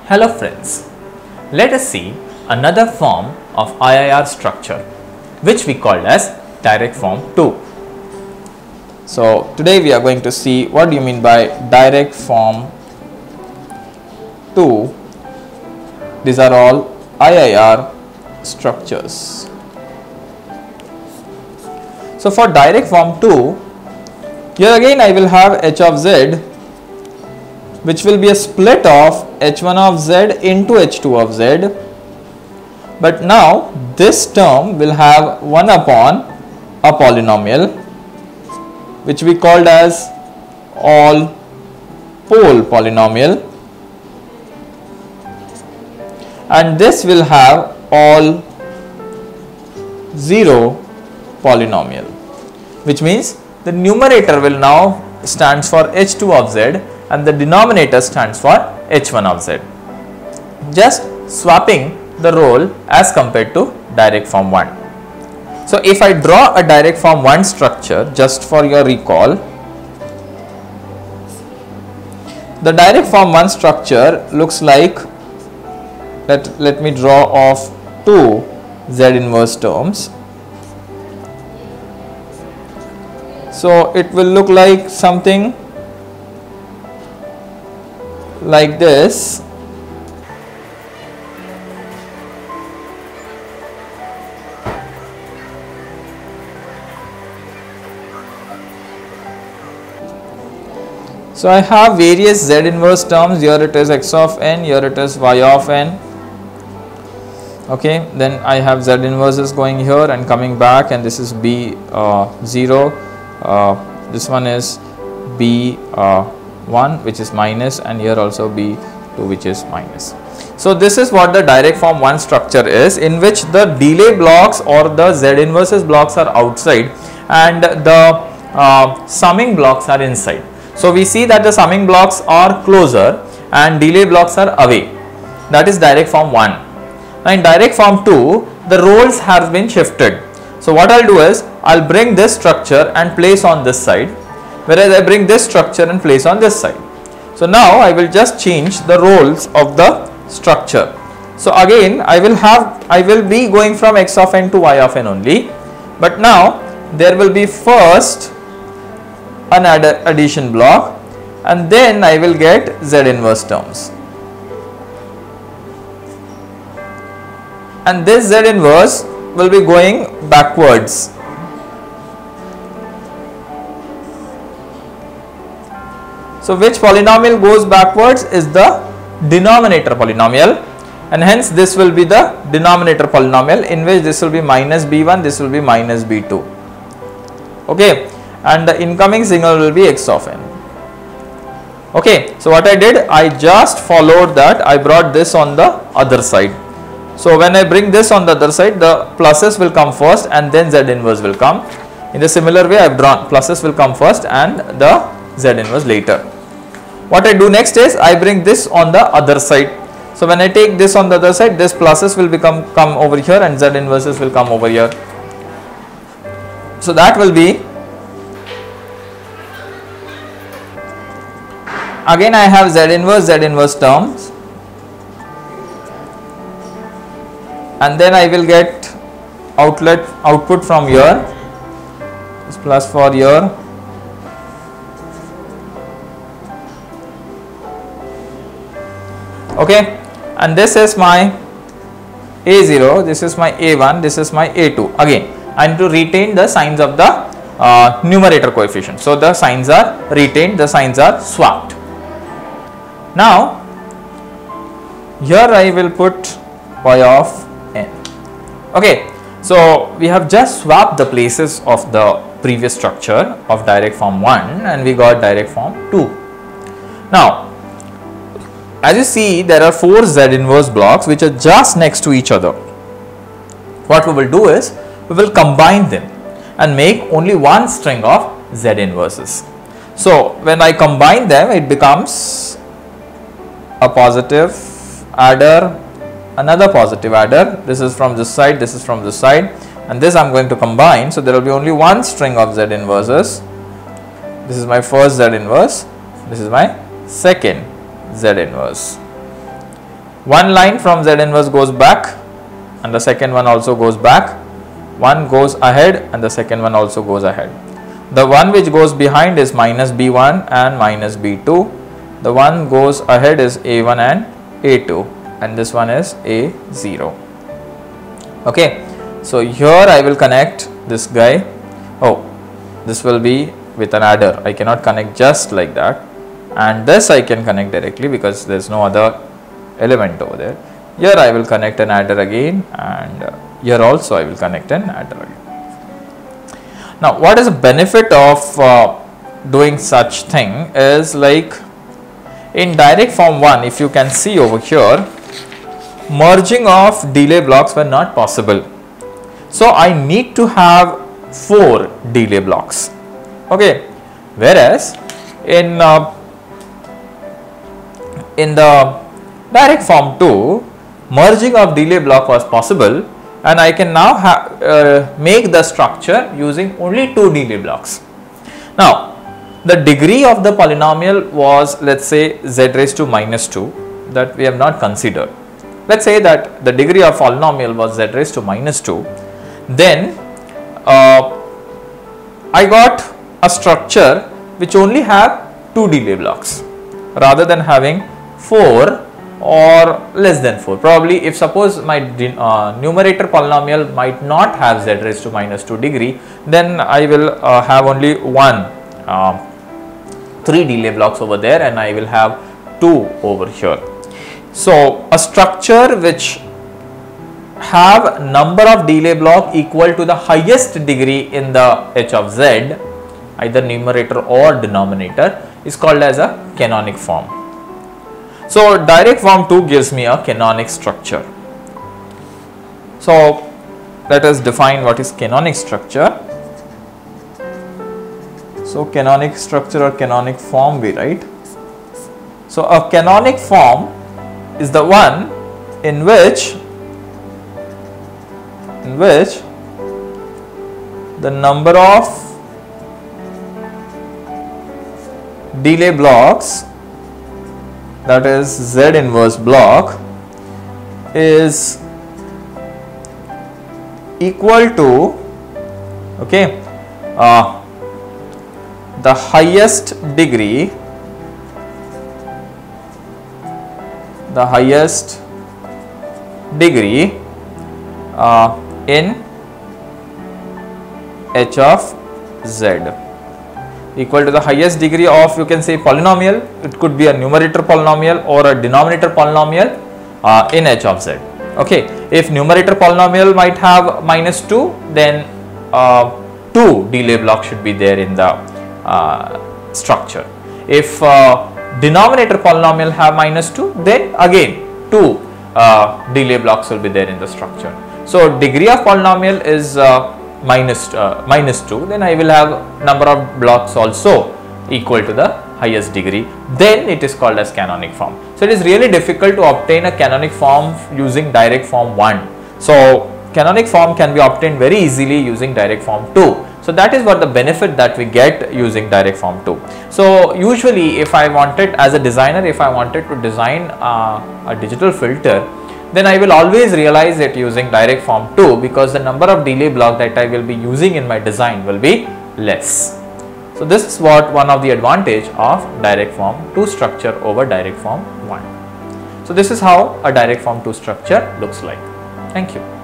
Hello friends, let us see another form of IIR structure which we call as direct form 2. So today we are going to see what do you mean by direct form 2. These are all IIR structures. So for direct form 2, here again I will have h of z, which will be a split of h1 of z into h2 of z, but now this term will have 1 upon a polynomial which we called as all pole polynomial, and this will have all zero polynomial, which means the numerator will now stands for h2 of z and the denominator stands for h1 of z, just swapping the role as compared to direct form 1. So if I draw a direct form 1 structure, just for your recall, the direct form 1 structure looks like, let me draw off two z inverse terms. So it will look like something like this. So I have various z inverse terms. Here it is x of n, here it is y of n. Okay, then I have z inverses going here and coming back, and this is b0. This one is b1 which is minus, and here also b2 which is minus. So this is what the direct form 1 structure is, in which the delay blocks or the z inverses blocks are outside and the summing blocks are inside. So we see that the summing blocks are closer and delay blocks are away. That is direct form 1. Now in direct form 2, the roles have been shifted. So what I'll do is I'll bring this structure and place on this side, whereas I bring this structure and place on this side. So now I will just change the roles of the structure. So again I will be going from x of n to y of n only, but now there will be first an addition block and then I will get z inverse terms, and this z inverse will be going backwards. So which polynomial goes backwards is the denominator polynomial, and hence this will be the denominator polynomial, in which this will be minus b1, this will be minus b2. Okay, and the incoming signal will be x of n. Okay, so what I did, I just followed that, I brought this on the other side. So when I bring this on the other side, the pluses will come first and then z inverse will come. In the similar way, I have drawn pluses will come first and the z inverse later. What I do next is I bring this on the other side. So when I take this on the other side, this pluses will come over here and z inverses will come over here. So that will be, again I have z inverse terms, and then I will get output from here, this plus for here, okay, and this is my a0, this is my a1, this is my a2. Again I need to retain the signs of the numerator coefficient, so the signs are retained, the signs are swapped. Now here I will put y of n. Okay, so we have just swapped the places of the previous structure of direct form 1 and we got direct form 2. Now as you see, there are 4 z inverse blocks which are just next to each other. What we will do is we will combine them and make only one string of z inverses. So when I combine them, it becomes a positive adder, another positive adder. This is from this side, this is from this side, and this I am going to combine. So there will be only one string of z inverses. This is my first z inverse, this is my second z inverse. One line from Z inverse goes back and the second one also goes back. One goes ahead and the second one also goes ahead. The one which goes behind is minus B1 and minus B2. The one goes ahead is A1 and A2, and this one is A0. Okay, so here I will connect this guy. Oh, this will be with an adder. I cannot connect just like that, and this I can connect directly because there is no other element over there. Here I will connect an adder again, and here also I will connect an adder again. Now, what is the benefit of doing such thing is, like in direct form 1, if you can see over here, merging of delay blocks were not possible. So I need to have 4 delay blocks. Okay, whereas in the direct form 2, merging of delay block was possible, and I can now make the structure using only 2 delay blocks. Now, the degree of the polynomial was, let's say, z raised to minus 2, that we have not considered. Let's say that the degree of polynomial was z raised to minus 2, then I got a structure which only have 2 delay blocks rather than having 4 or less than 4. Probably if suppose my numerator polynomial might not have z raised to minus 2 degree, then I will have only 3 delay blocks over there, and I will have 2 over here. So a structure which have number of delay block equal to the highest degree in the h of z, either numerator or denominator, is called as a canonic form. So direct form 2 gives me a canonic structure. So let us define what is canonic structure. So canonic structure or canonic form we write. So a canonic form is the one in which the number of delay blocks, that is Z inverse block, is equal to the highest degree in h of z, equal to the highest degree of, you can say, polynomial. It could be a numerator polynomial or a denominator polynomial in h of z. Okay, if numerator polynomial might have minus 2, then 2 delay blocks should be there in the structure. If denominator polynomial have minus 2, then again 2 delay blocks will be there in the structure. So degree of polynomial is minus 2, then I will have number of blocks also equal to the highest degree, then it is called as canonic form. So it is really difficult to obtain a canonic form using direct form 1. So canonic form can be obtained very easily using direct form 2. So that is what the benefit that we get using direct form 2. So usually if I wanted, as a designer, if I wanted to design a digital filter, then I will always realize it using direct form 2, because the number of delay block that I will be using in my design will be less. So this is what one of the advantage of direct form 2 structure over direct form 1. So this is how a direct form 2 structure looks like. Thank you.